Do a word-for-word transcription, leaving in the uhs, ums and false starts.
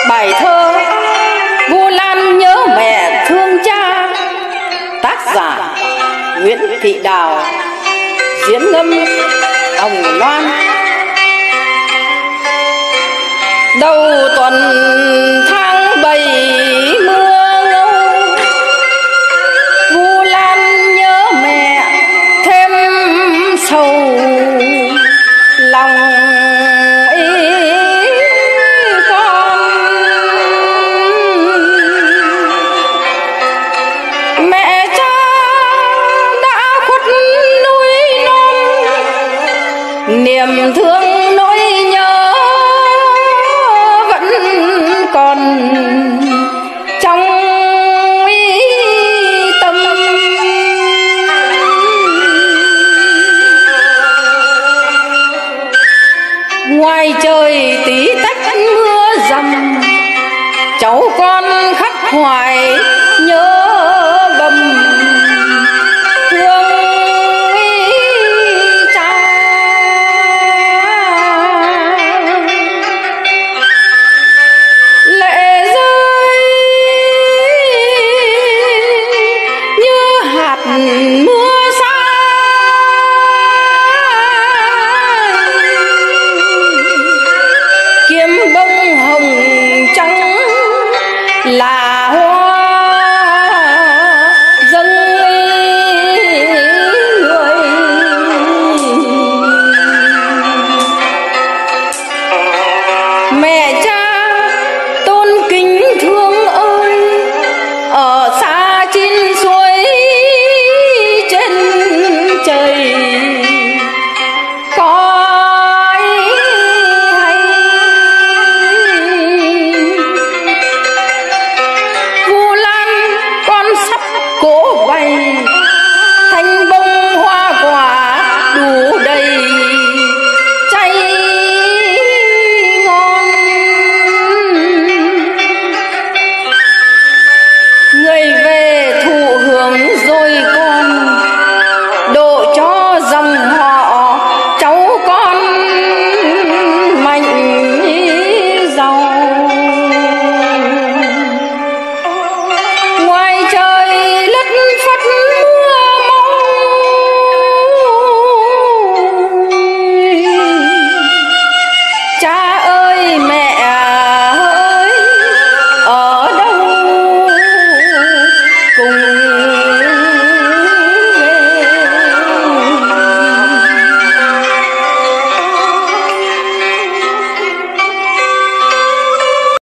Bài thơ Vu Lan nhớ mẹ thương cha, tác giả Nguyễn Thị Đào, diễn ngâm Hồng Loan. Đầu tuần tháng bảy mưa ngâu, Vu Lan nhớ mẹ thêm sầu lòng ý con. Mẹ cha đã khuất núi non, niềm thương nỗi nhớ vẫn còn trong tâm. Ngoài trời tí tách mưa dầm, cháu con khắc hoài nhớ bầm thương cha. Lệ rơi như hạt mưa xa, kiếm bông hồng trắng là hoa dâng người. Mẹ cha tôn kính thương ơi, ở xa chín suối trên trời cõi hay. Vu Lan con sắp cố bày, thanh bông hoa quả đủ đầy cháy ngon. Người về thụ hưởng rồi con, độ cho dòng họ cháu con mạnh giàu. Ngoài trời lất phất mưa máu, cha ơi mẹ